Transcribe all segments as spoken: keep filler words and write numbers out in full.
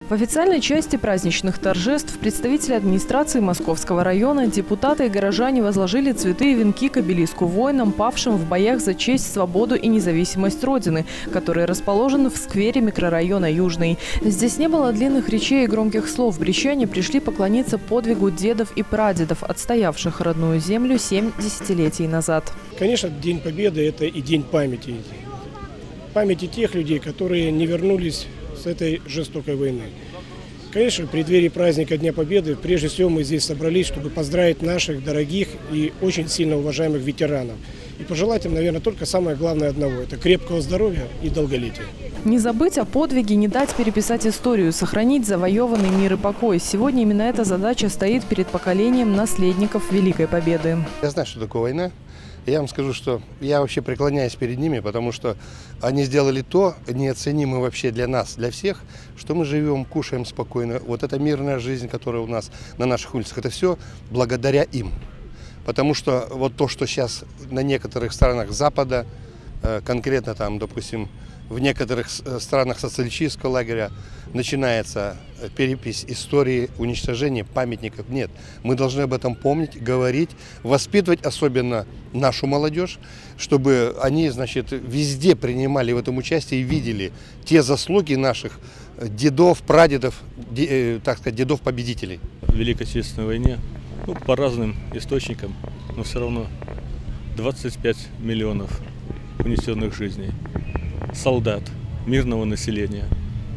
В официальной части праздничных торжеств представители администрации Московского района, депутаты и горожане возложили цветы и венки к обелиску воинам, павшим в боях за честь, свободу и независимость Родины, который расположен в сквере микрорайона Южный. Здесь не было длинных речей и громких слов. Брестчане пришли поклониться подвигу дедов и прадедов, отстоявших родную землю семь десятилетий назад. Конечно, День Победы – это и день памяти. Памяти тех людей, которые не вернулись с этой жестокой войны. Конечно, в преддверии праздника Дня Победы, прежде всего, мы здесь собрались, чтобы поздравить наших дорогих и очень сильно уважаемых ветеранов. И пожелать им, наверное, только самое главное одного – это крепкого здоровья и долголетия. Не забыть о подвиге, не дать переписать историю, сохранить завоеванный мир и покой. Сегодня именно эта задача стоит перед поколением наследников Великой Победы. Я знаю, что такое война. Я вам скажу, что я вообще преклоняюсь перед ними, потому что они сделали то, неоценимое вообще для нас, для всех, что мы живем, кушаем спокойно. Вот эта мирная жизнь, которая у нас на наших улицах, это все благодаря им. Потому что вот то, что сейчас на некоторых странах Запада, конкретно там, допустим, в некоторых странах социалистического лагеря начинается перепись истории уничтожения памятников. Нет, мы должны об этом помнить, говорить, воспитывать особенно нашу молодежь, чтобы они, значит, везде принимали в этом участие и видели те заслуги наших дедов, прадедов, так сказать, дедов-победителей. В Великой Отечественной войне, ну, по разным источникам, но все равно двадцать пять миллионов унесенных жизней. Солдат, мирного населения,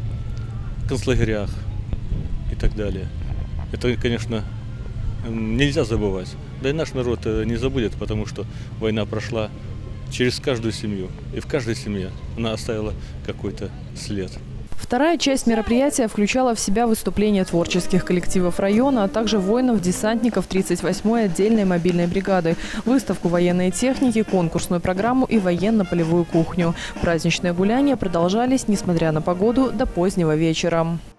в концлагерях и так далее. Это, конечно, нельзя забывать. Да и наш народ не забудет, потому что война прошла через каждую семью. И в каждой семье она оставила какой-то след. Вторая часть мероприятия включала в себя выступления творческих коллективов района, а также воинов-десантников тридцать восьмой отдельной мобильной бригады, выставку военной техники, конкурсную программу и военно-полевую кухню. Праздничные гуляния продолжались, несмотря на погоду, до позднего вечера.